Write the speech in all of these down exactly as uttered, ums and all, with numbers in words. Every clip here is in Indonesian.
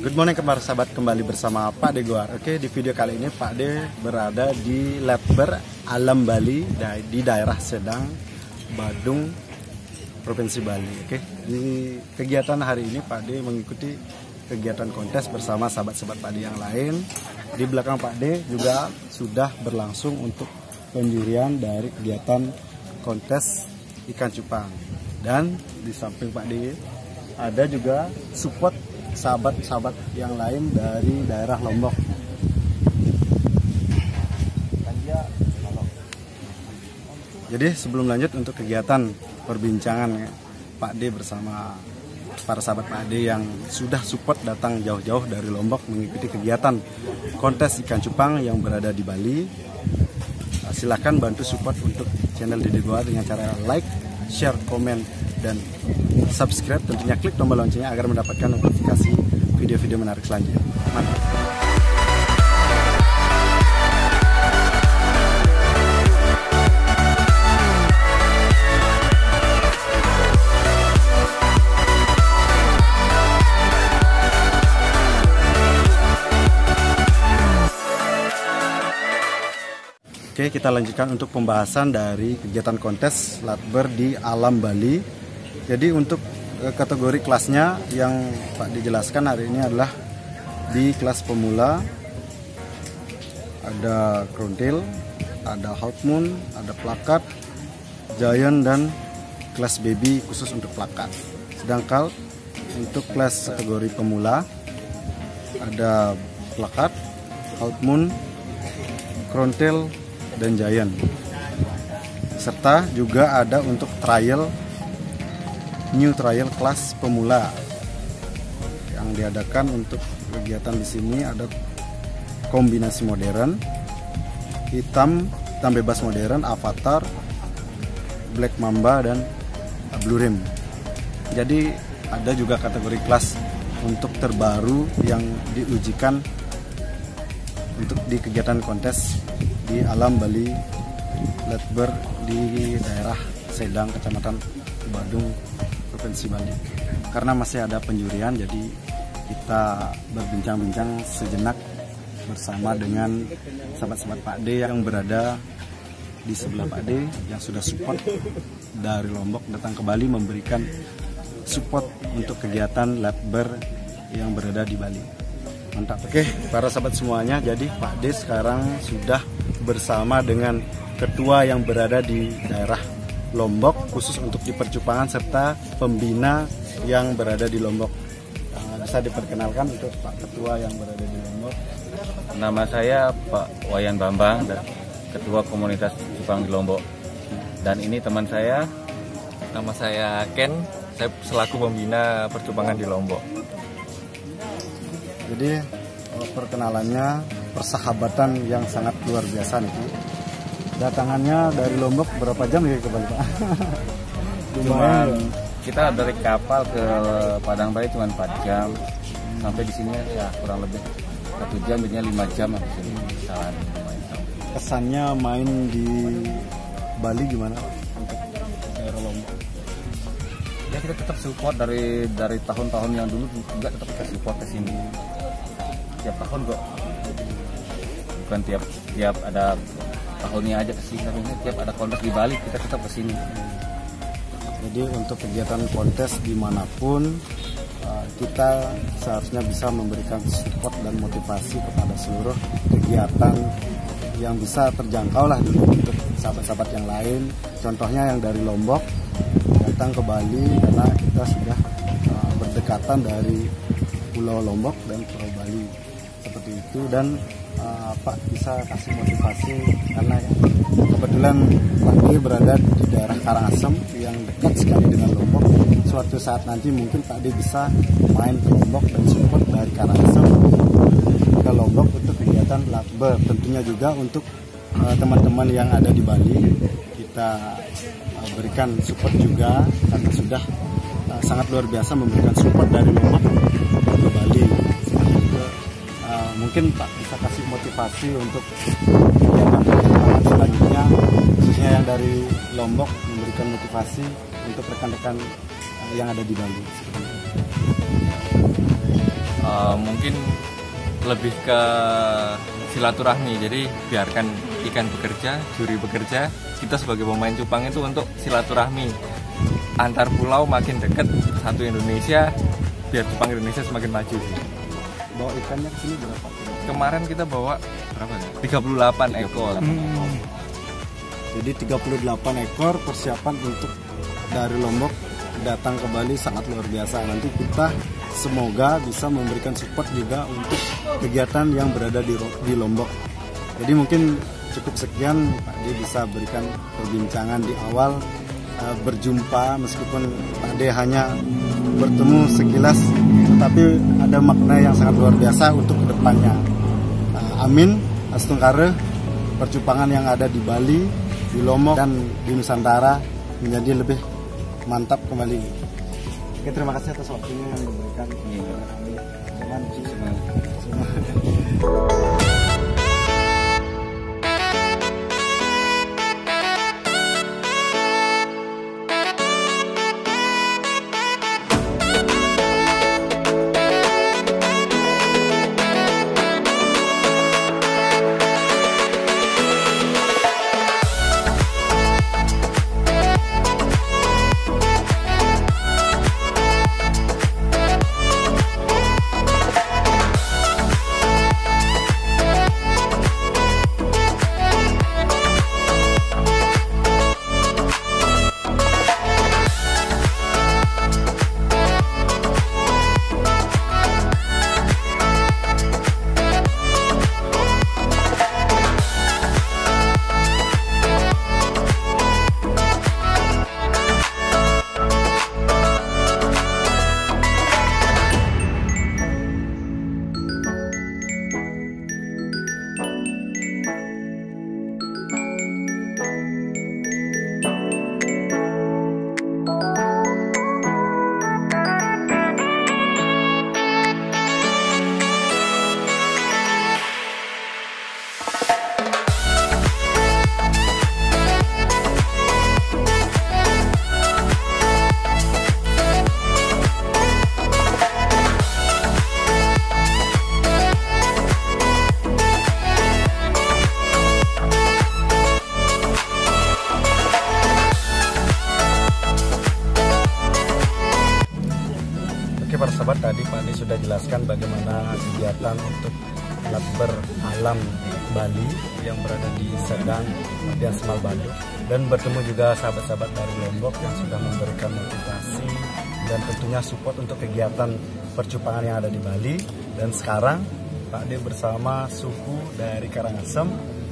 Good morning para sahabat, kembali bersama Pak De Goar. Oke, di video kali ini Pak De berada di Latber, Alam Bali, di daerah Sedang, Badung, Provinsi Bali. Oke, di kegiatan hari ini Pak De mengikuti kegiatan kontes bersama sahabat-sahabat Pak De yang lain. Di belakang Pak De juga sudah berlangsung untuk penjurian dari kegiatan kontes ikan cupang. Dan di samping Pak De ada juga support sahabat-sahabat yang lain dari daerah Lombok. Jadi sebelum lanjut untuk kegiatan perbincangan ya, Pak De bersama para sahabat Pak De yang sudah support datang jauh-jauh dari Lombok mengikuti kegiatan kontes ikan cupang yang berada di Bali. Silahkan bantu support untuk channel Dede Goar dengan cara like, share, komen, dan subscribe. Tentunya klik tombol loncengnya agar mendapatkan notifikasi video-video menarik selanjutnya. Mantap. Oke, kita lanjutkan untuk pembahasan dari kegiatan kontes Latber di Alam Bali. Jadi untuk kategori kelasnya yang Pak dijelaskan hari ini adalah di kelas pemula, ada Krontil, ada Half Moon, ada Plakat, Giant, dan kelas baby khusus untuk Plakat. Sedangkan untuk kelas kategori pemula ada Plakat, Half Moon, Krontil, dan Giant. Serta juga ada untuk trial, new trial kelas pemula yang diadakan untuk kegiatan di sini. Ada kombinasi modern, hitam, hitam bebas modern, avatar, black mamba, dan blue rim. Jadi ada juga kategori kelas untuk terbaru yang diujikan untuk di kegiatan kontes di Alam Bali Latber di daerah Sedang, Kecamatan Badung, Provinsi Bali. Karena masih ada penjurian, jadi kita berbincang-bincang sejenak bersama dengan sahabat-sahabat Pak De yang berada di sebelah Pak De yang sudah support dari Lombok datang ke Bali memberikan support untuk kegiatan Latber yang berada di Bali. Mantap. Oke, para sahabat semuanya, jadi Pak De sekarang sudah bersama dengan ketua yang berada di daerah Lombok khusus untuk di percupangan serta pembina yang berada di Lombok. Nah, bisa diperkenalkan untuk Pak Ketua yang berada di Lombok. Nama saya Pak Wayan Bambang, Ketua Komunitas Cupang di Lombok. Dan ini teman saya. Nama saya Ken, saya selaku pembina percupangan di Lombok. Jadi perkenalannya, persahabatan yang sangat luar biasa nih. Datangannya dari Lombok berapa jam ya ke Bali, Pak? Cuman kita dari kapal ke Padang Bayi cuma empat jam. Sampai di sini ya kurang lebih satu jam, jadinya lima jam di sini. Kesannya main di Bali gimana untuk daerah Lombok? Ya kita tetap support dari dari tahun-tahun yang dulu juga tetap kita support ke sini. Tiap tahun kok. Bukan tiap tiap ada tahunnya aja kesini, tapi tiap ada kontes di Bali kita tetap kesini. Jadi untuk kegiatan kontes dimanapun kita seharusnya bisa memberikan support dan motivasi kepada seluruh kegiatan yang bisa terjangkau lah dulu untuk sahabat-sahabat yang lain. Contohnya yang dari Lombok datang ke Bali karena kita sudah berdekatan dari Pulau Lombok dan Pulau Bali seperti itu. Dan Uh, Pak bisa kasih motivasi karena kebetulan Pak De berada di daerah Karangasem yang dekat sekali dengan Lombok. Suatu saat nanti mungkin Pak De bisa main ke Lombok dan support dari Karangasem ke Lombok untuk kegiatan Latber. Tentunya juga untuk teman-teman uh, yang ada di Bali kita uh, berikan support juga karena sudah uh, sangat luar biasa memberikan support dari Lombok ke Bali. Mungkin Pak bisa kasih motivasi untuk kegiatan selanjutnya, khususnya yang dari Lombok, memberikan motivasi untuk rekan-rekan yang ada di Bali. Uh, mungkin lebih ke silaturahmi. Jadi biarkan ikan bekerja, juri bekerja. Kita sebagai pemain cupang itu untuk silaturahmi antar pulau makin dekat, satu Indonesia, biar cupang Indonesia semakin maju. Bawa ikannya ke sini berapa? Kemarin kita bawa berapa ya? tiga puluh delapan ekor. Hmm. Jadi tiga puluh delapan ekor persiapan untuk dari Lombok datang ke Bali sangat luar biasa. Nanti kita semoga bisa memberikan support juga untuk kegiatan yang berada di, di Lombok. Jadi mungkin cukup sekian Pak D bisa berikan perbincangan di awal, uh, berjumpa meskipun Pak D hanya bertemu sekilas, tetapi ada makna yang sangat luar biasa untuk kedepannya. Uh, amin, astungkare percupangan yang ada di Bali, di Lombok dan di Nusantara menjadi lebih mantap kembali. Oke, terima kasih atas waktunya yang diberikan kepada kami. Semangat. Para sahabat, tadi Pak Andi sudah jelaskan bagaimana kegiatan untuk Lakber Alam Bali yang berada di Sedang dan Semal Bandung, dan bertemu juga sahabat-sahabat dari Lombok yang sudah memberikan motivasi dan tentunya support untuk kegiatan percupangan yang ada di Bali. Dan sekarang Pak Andi bersama suku dari Karangasem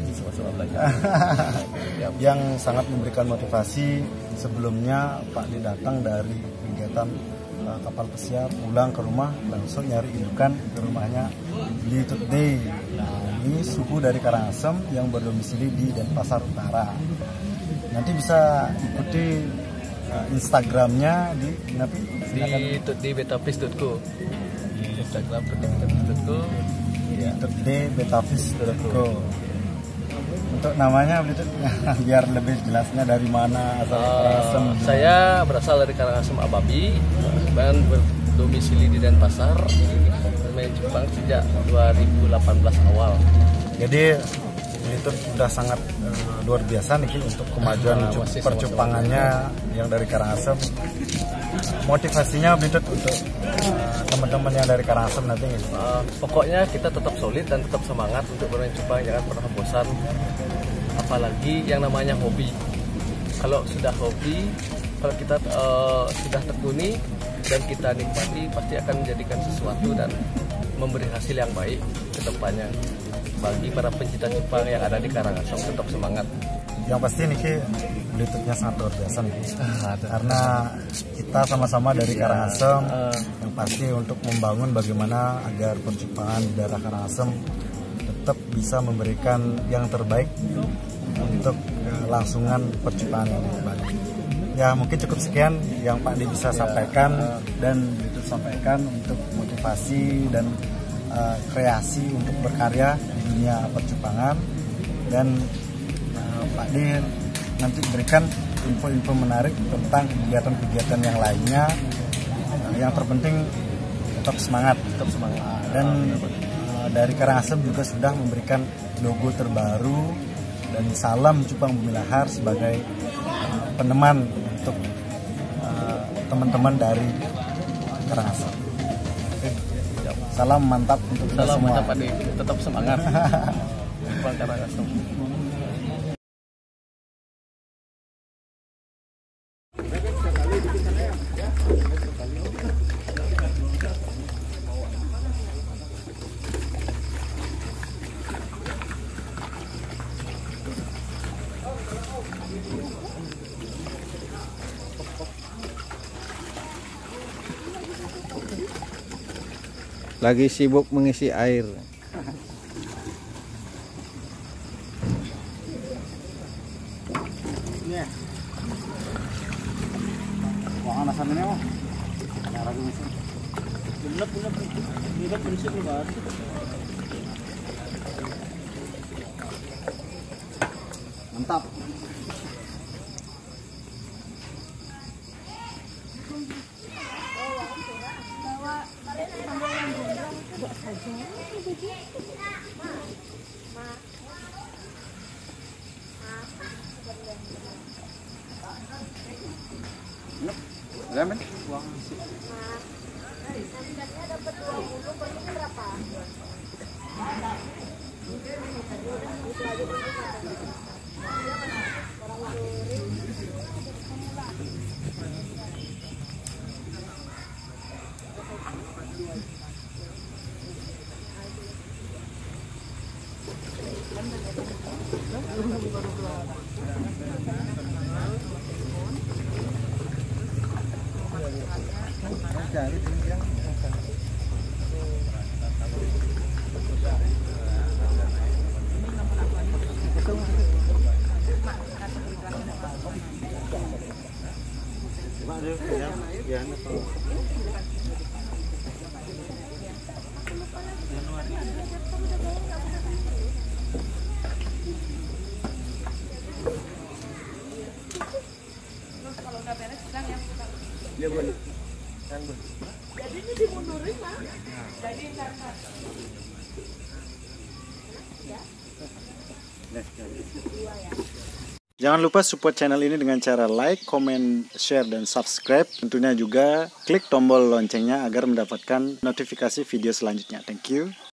yang sangat memberikan motivasi. Sebelumnya Pak Andi datang dari kegiatan kapal pesiar, pulang ke rumah langsung nyari indukan ke rumahnya di Tutday. Nah, ini suku dari Karangasem yang berdomisili di Denpasar Utara. Nanti bisa ikuti uh, Instagramnya di di tutday betafis dot co. Di Instagram tutday betafis dot co. Ya, tutday betafis dot co. Untuk namanya biar lebih jelasnya dari mana asal uh, Karangasem. Saya berasal dari Karangasem Ababi dan berdomisili di Denpasar, bermain cupang sejak dua ribu delapan belas awal. Jadi itu sudah sangat uh, luar biasa nih untuk kemajuan uh, percupangannya yang dari Karangasem. Motivasinya Bintut untuk teman-teman uh, yang dari Karangasem nanti. Uh, pokoknya kita tetap solid dan tetap semangat untuk bermain cupang, jangan pernah bosan. Apalagi yang namanya hobi. Kalau sudah hobi, kalau kita uh, sudah tekuni dan kita nikmati, pasti akan menjadikan sesuatu dan memberi hasil yang baik ke depannya. Bagi para pencinta cupang yang ada di Karangasem, tetap semangat. Yang pasti nih Bintutnya sangat luar biasa nih, karena kita sama-sama dari Karangasem. Yang pasti untuk membangun bagaimana agar percupangan di daerah Karangasem tetap bisa memberikan yang terbaik untuk langsungan percupangan yang di Bali. Ya, mungkin cukup sekian yang Pak Andi bisa sampaikan dan Bintut sampaikan untuk motivasi dan uh, kreasi untuk berkarya di dunia percupangan. Dan uh, Pak Andi nanti berikan info-info menarik tentang kegiatan-kegiatan yang lainnya. Uh, yang terpenting tetap semangat. Tetap semangat. Dan uh, dari Karangasem juga sudah memberikan logo terbaru dan salam Cupang Bumi Lahar sebagai uh, peneman untuk uh, teman-teman dari Karangasem. Salam mantap untuk kita Salam semua. mantap adik, tetap semangat. Cupang Karangasem. Lagi sibuk mengisi air. Mantap. Ramen? Jangan lupa support channel ini dengan cara like, comment, share, dan subscribe. Tentunya juga klik tombol loncengnya agar mendapatkan notifikasi video selanjutnya. Thank you.